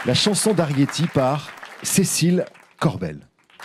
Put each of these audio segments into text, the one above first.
La chanson d'Arietti par Cécile Corbel.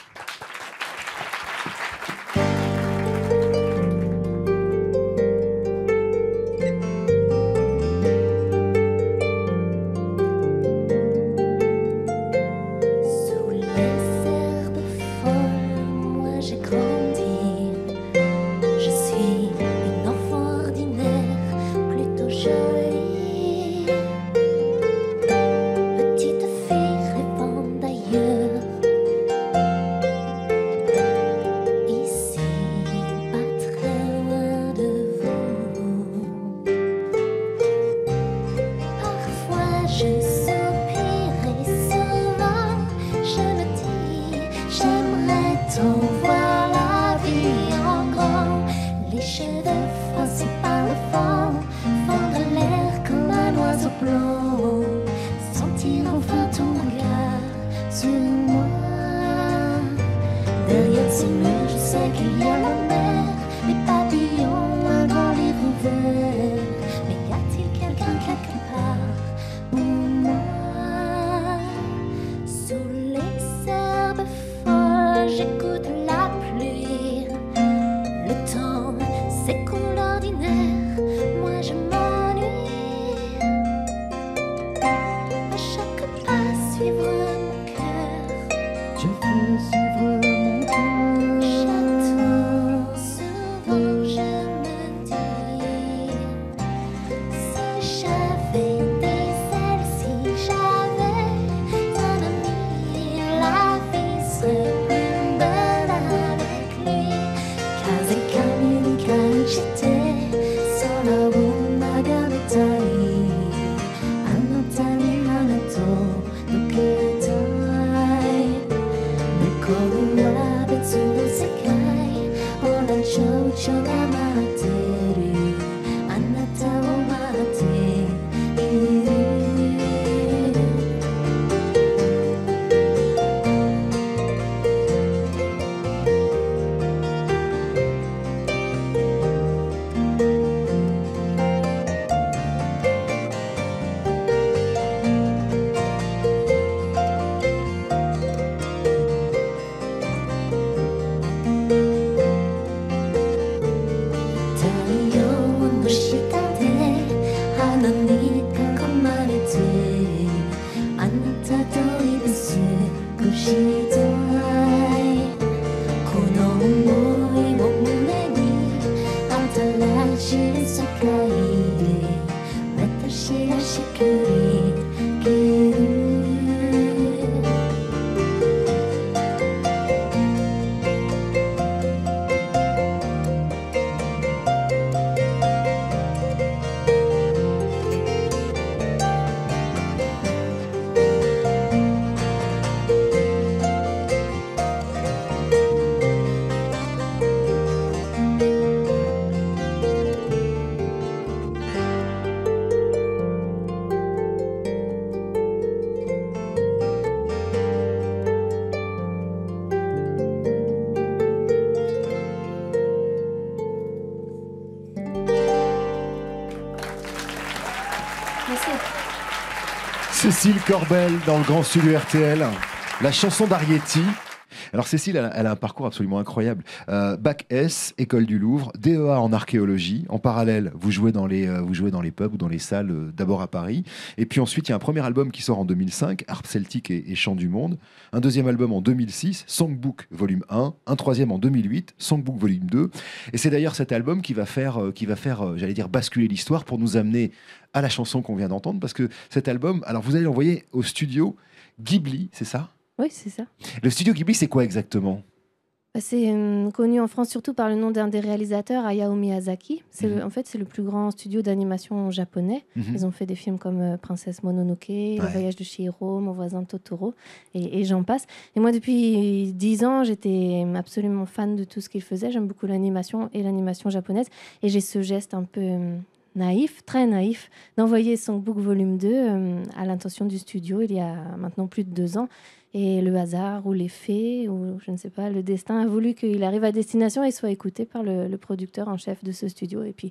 Cécile Corbel dans le grand studio RTL, la chanson d'Arietti. Alors Cécile, elle a un parcours absolument incroyable. Bac S, École du Louvre, DEA en archéologie. En parallèle, vous jouez dans les pubs ou dans les salles, d'abord à Paris. Et puis ensuite, il y a un premier album qui sort en 2005, Harpe celtique et Chants du monde. Un deuxième album en 2006, Songbook volume 1. Un troisième en 2008, Songbook volume 2. Et c'est d'ailleurs cet album qui va faire, j'allais dire, basculer l'histoire pour nous amener à la chanson qu'on vient d'entendre. Parce que cet album, alors vous allez l'envoyer au studio Ghibli, c'est ça ? Oui, c'est ça. Le studio Ghibli, c'est quoi exactement ? C'est connu en France surtout par le nom d'un des réalisateurs, Hayao Miyazaki. En fait, c'est le plus grand studio d'animation japonais. Ils ont fait des films comme Princesse Mononoke, Le Voyage de Chihiro, Mon voisin Totoro, et j'en passe. Et moi, depuis 10 ans, j'étais absolument fan de tout ce qu'ils faisaient. J'aime beaucoup l'animation et l'animation japonaise. Et j'ai ce geste un peu naïf, très naïf, d'envoyer Songbook volume 2 à l'intention du studio il y a maintenant plus de 2 ans. Et le hasard ou les faits, ou je ne sais pas, le destin a voulu qu'il arrive à destination et soit écouté par le producteur en chef de ce studio. Et puis,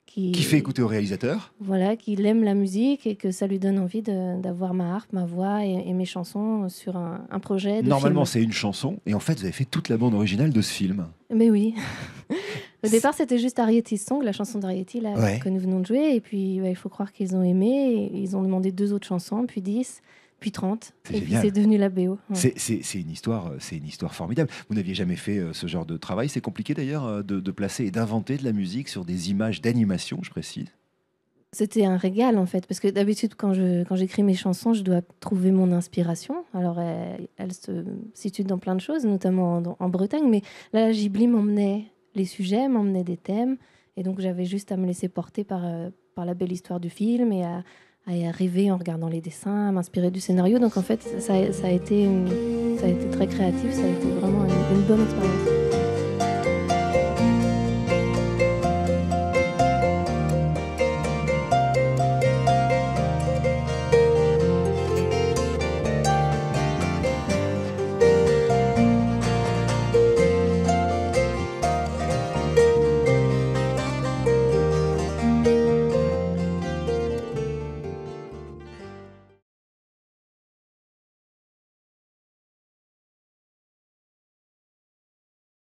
qui fait écouter au réalisateur. Voilà, qu'il aime la musique et que ça lui donne envie d'avoir ma harpe, ma voix et mes chansons sur un projet de Normalement, film. c'est une chanson, et en fait, vous avez fait toute la bande originale de ce film. Mais oui. Au départ, c'était juste Arrietty's Song, la chanson d'Arrietty que nous venons de jouer. Et puis, il faut croire qu'ils ont aimé. Et ils ont demandé 2 autres chansons, puis 10, puis 30. Et puis, c'est devenu la BO. Ouais. C'est une histoire formidable. Vous n'aviez jamais fait ce genre de travail. C'est compliqué d'ailleurs de placer et d'inventer de la musique sur des images d'animation, je précise. C'était un régal en fait, parce que d'habitude quand j'écris mes chansons, je dois trouver mon inspiration. Alors elle se situe dans plein de choses, notamment en Bretagne, mais là Ghibli m'emmenait les sujets, m'emmenait des thèmes, et donc j'avais juste à me laisser porter par la belle histoire du film et à rêver en regardant les dessins, à m'inspirer du scénario. Donc en fait ça a été très créatif, ça a été vraiment une bonne expérience.